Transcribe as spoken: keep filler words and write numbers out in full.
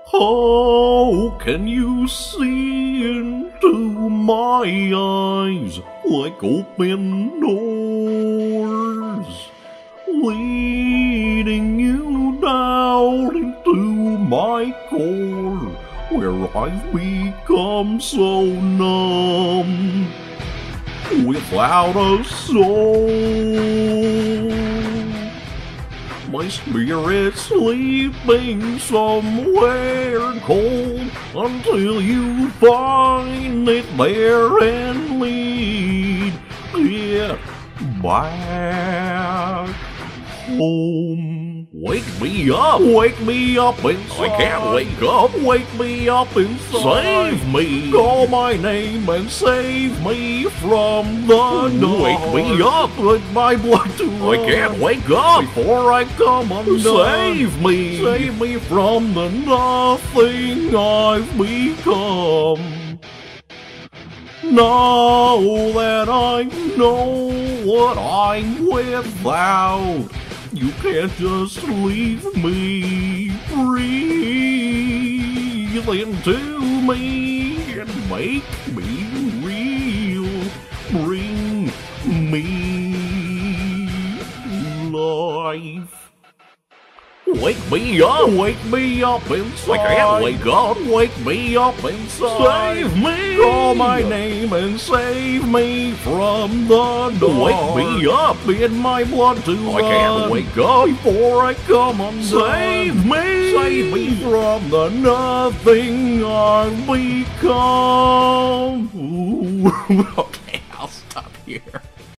How can you see into my eyes like open doors, leading you down into my core, where I've become so numb, without a soul? My spirit's sleeping somewhere cold until you find it there and lead it back home. Wake me up, wake me up inside. I can't wake up. Wake me up inside. Save me. Call my name and save me from the dark. Wake me up. Put my blood to I can't wake up. before I come undone. Save me. Save me from the nothing I've become. Now that I know what I'm without, you can't just leave me. Breathe into me and make me real. Bring me life. Wake me up, wake me up inside. I can't wake up. Wake me up inside. Save me. Call my name and save me from the dark. Wake me up. In my blood to I can't run wake up. before I come undone. Save me. Save me from the nothing I've become. Okay, I'll stop here.